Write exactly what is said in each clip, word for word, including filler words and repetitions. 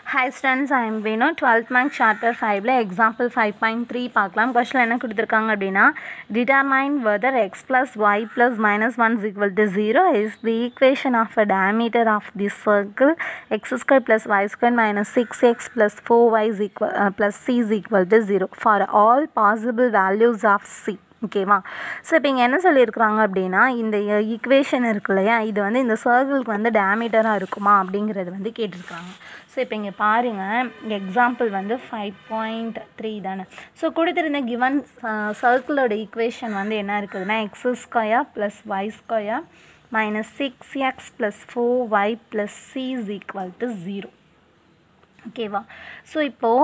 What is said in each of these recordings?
Hi students, I am Vino. twelfth Maths-Chapter five ல example five point three பார்க்கலாம். question என்ன கொடுத்திருக்காங்க அப்படினா determine whether x plus y plus minus one is equal to zero is the equation of a diameter of the circle x square plus y square minus six x plus four y is equal uh, plus c is equal to zero for all possible values of c. ஓகேவா? So இப்போ இங்கே என்ன சொல்லியிருக்கிறாங்க அப்படின்னா, இந்த equation இருக்கு இல்லையா, இது வந்து இந்த சர்க்கிளுக்கு வந்து டயாமீட்டராக இருக்குமா அப்படிங்கிறது வந்து கேட்டிருக்காங்க. ஸோ இப்போ இங்கே பாருங்கள், எக்ஸாம்பிள் வந்து ஃபைவ் பாயிண்ட் த்ரீ தானே. ஸோ கொடுத்துருந்த கிவன் சர்க்கிளோட ஈக்குவேஷன் வந்து என்ன இருக்குதுன்னா, x square plus y square minus six x plus four y plus c is equal to zero. ஓகேவா? ஸோ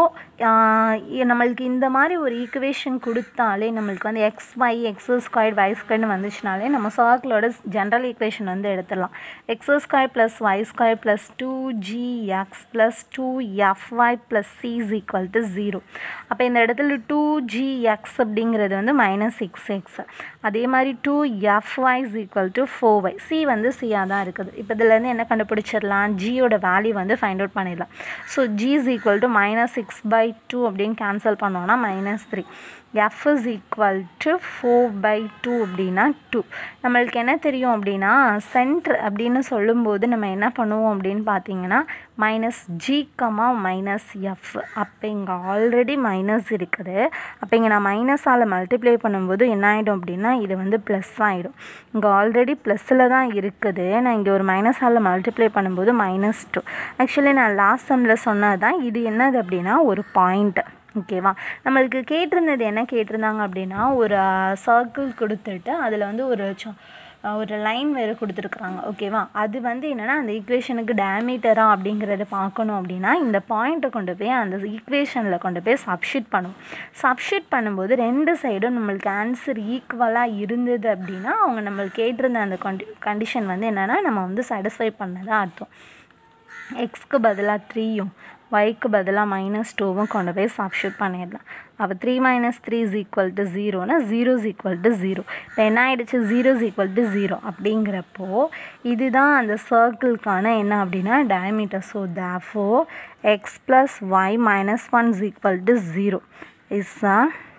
இப்போது நம்மளுக்கு இந்த மாதிரி ஒரு ஈக்குவேஷன் கொடுத்தாலே நம்மளுக்கு வந்து x y x square y ஸ்கொயர்னு வந்துச்சுனாலே நம்ம சர்க்கிளோட ஜென்ரல் ஈக்குவேஷன் வந்து எடுத்துடலாம். X square plus y square plus two g x plus two f Y plus c is equal to zero. அப்போ இந்த இடத்துல டூ ஜி எக்ஸ் அப்படிங்கிறது வந்து மைனஸ் சிக்ஸ் எக்ஸ், அதே மாதிரி two f y is equal to four y, c வந்து சியாக தான் இருக்குது. இப்போ இதுலேருந்து என்ன கண்டுபிடிச்சிடலாம், ஜியோட வேல்யூ வந்து ஃபைண்ட் அவுட் பண்ணிடலாம். ஸோ g is equal to minus six by two அப்படின்னு கேன்சல் பண்ணோன்னா minus three. f is equal to four by two அப்படின்னா two. நம்மளுக்கு என்ன தெரியும் அப்படின்னா, சென்டர் அப்படின்னு சொல்லும்போது நம்ம என்ன பண்ணுவோம் அப்படின்னு பார்த்தீங்கன்னா minus g comma minus f. அப்போ இங்கே ஆல்ரெடி மைனஸ் இருக்குது. அப்போ இங்கே நான் மைனஸால் மல்டிப்ளை பண்ணும்போது என்ன ஆகிடும் அப்படின்னா, இது வந்து ப்ளஸ் ஆகிடும். இங்கே ஆல்ரெடி ப்ளஸில் தான் இருக்குது, நான் இங்கே ஒரு மைனஸால் மல்டிப்ளை பண்ணும்போது மைனஸ் டூ. ஆக்சுவலி நான் லாஸ்ட் செம்மில் சொன்னது தான் இது. என்னது அப்படின்னா ஒரு பாயிண்ட்டு. ஓகேவா? நம்மளுக்கு கேட்டிருந்தது என்ன கேட்டிருந்தாங்க அப்படின்னா, ஒரு சர்க்கிள் கொடுத்துட்டு அதில் வந்து ஒரு ஒரு லைன் வேறு கொடுத்துருக்குறாங்க. ஓகேவா? அது வந்து என்னென்னா அந்த ஈக்குவேஷனுக்கு டயாமீட்டரா அப்படிங்கிறத பார்க்கணும் அப்படின்னா இந்த பாயிண்ட்டை கொண்டு போய் அந்த ஈக்குவேஷனில் கொண்டு போய் சப்ஷீட் பண்ணுவோம். சப்ஷீட் பண்ணும்போது ரெண்டு சைடும் நம்மளுக்கு ஆன்சர் ஈக்குவலாக இருந்தது அப்படின்னா அவங்க நம்மளுக்கு கேட்டிருந்த அந்த கண்டி கண்டிஷன் வந்து என்னென்னா நம்ம வந்து சாட்டிஸ்ஃபை பண்ணதான் அர்த்தம். எக்ஸ்க்கு பதிலாக த்ரீயும் ஒய்க்கு பதிலாக மைனஸ் டூவும் கொண்டு போய் சப்ஷீட் பண்ணிடலாம். அப்போ three minus three is equal to ஜீரோனா zero is equal to zero. இப்போ என்ன ஆகிடுச்சு, zero is equal to zero. அப்படிங்கிறப்போ இதுதான் அந்த சர்க்கிள்கான என்ன அப்படின்னா diameter. So therefore x plus y minus one is equal to zero is a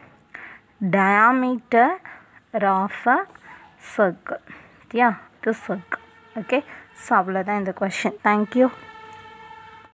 diameter of a circle. Yeah, the circle. Okay, so அவ்வளோதான் இந்த கொஷின். தேங்க்யூ.